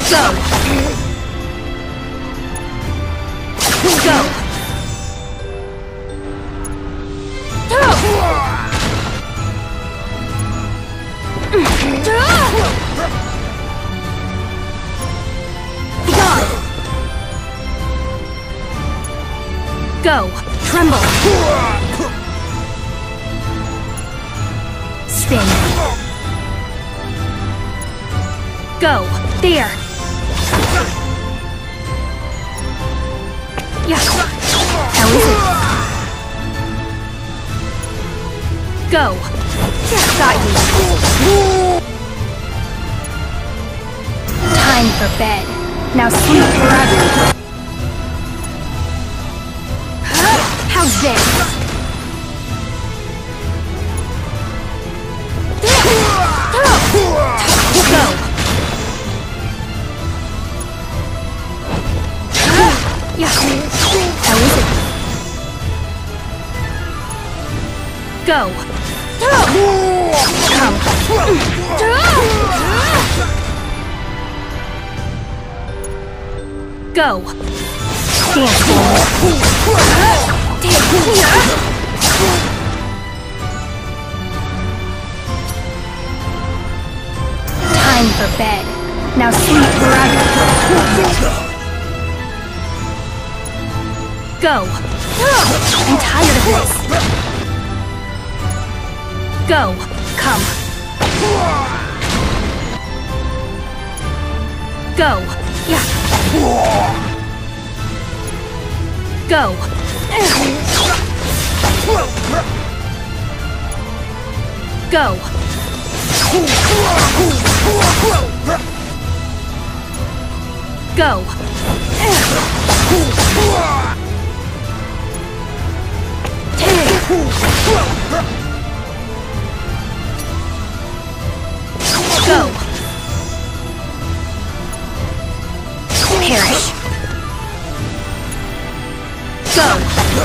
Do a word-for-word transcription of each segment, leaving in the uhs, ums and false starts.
Go! Go! Go! Tremble! Spin! Go! There! Yeah! How is it? Go! Got you! Time for bed. Now sleep forever. How's this? Go! Yeah. How is it? Go! Come! Go! Dance for me! Time for bed. Now sleep forever. Go! I'm tired of this. Go! Come! Go! Yeah! Go! Go! Go! Go! Perish! Go!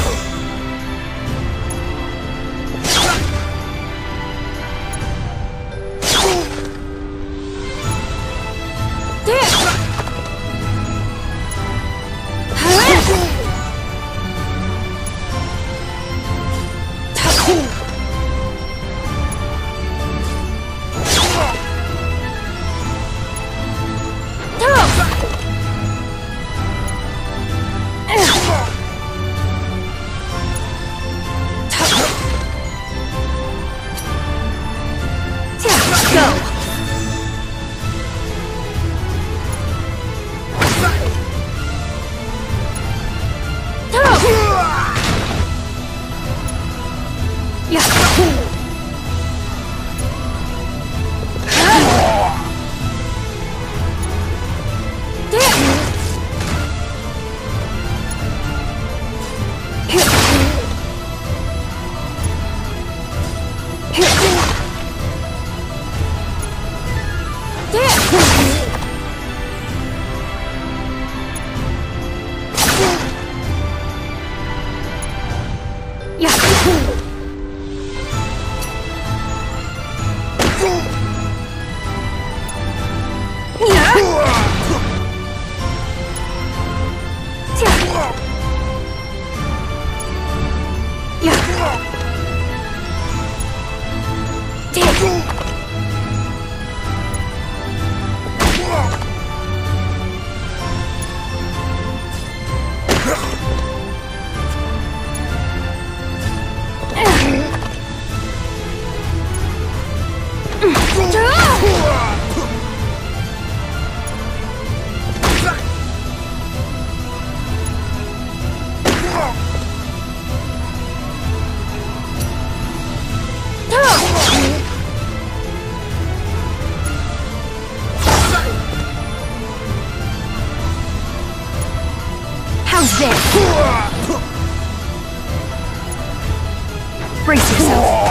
How's this? Brace yourself.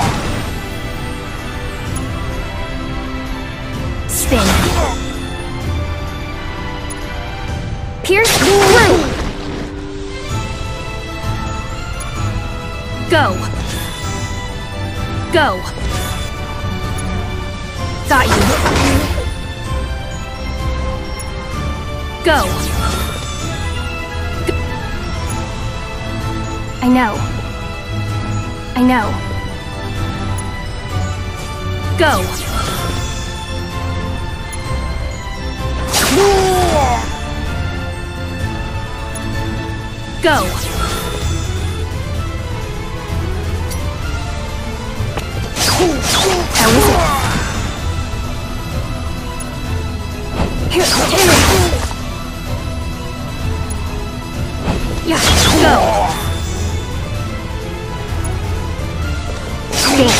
Spin. Pierce through. Go. Go. Got you. Go. I know. I know. Go. Go. How is it? Here, here. Yeah, go. Dance.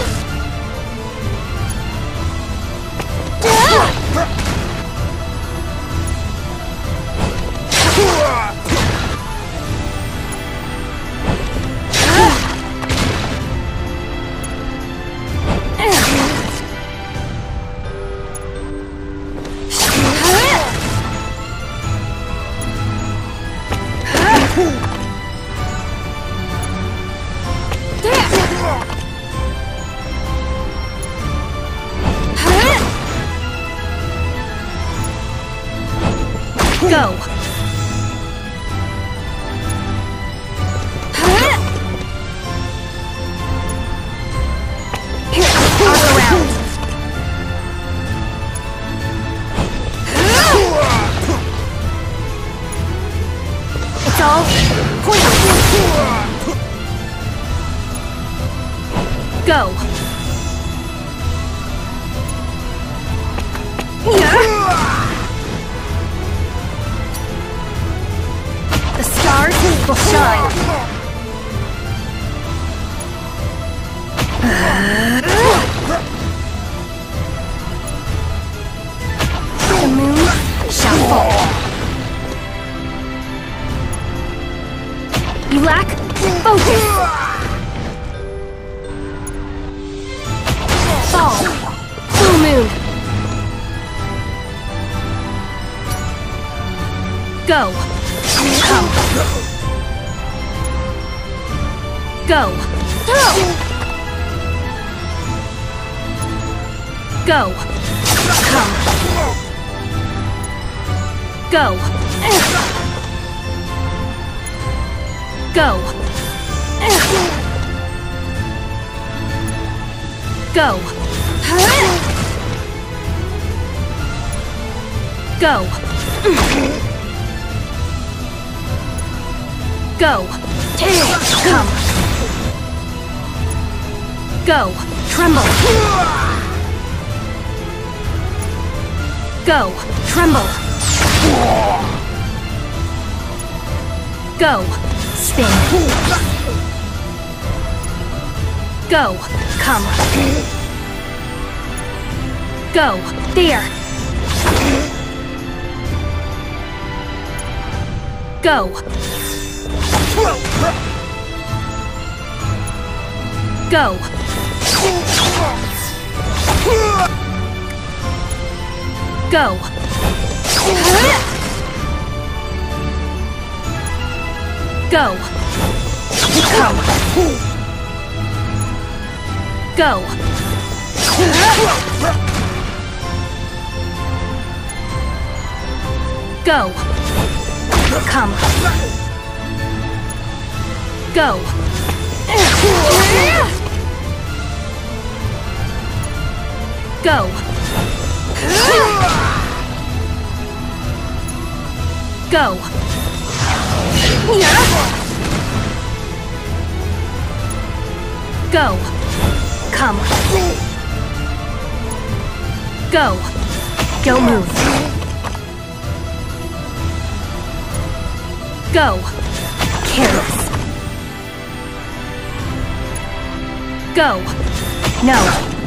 Go. Here, arc around. It's all poison. Go. The stars will shine. The moon shall fall. You lack focus. Fall. Full moon. Go. Come. Go. Go. Come. Go. Go. Go. Go. Go. Come. Go. Tremble. Go. Tremble. Go. Spin. Go. Come. Go. There. Go. Go. Go. Go. Come. Go. Go. Come. Go. Go. Go. Go. Come. Go. Don't move. Go. Careless. Go. No.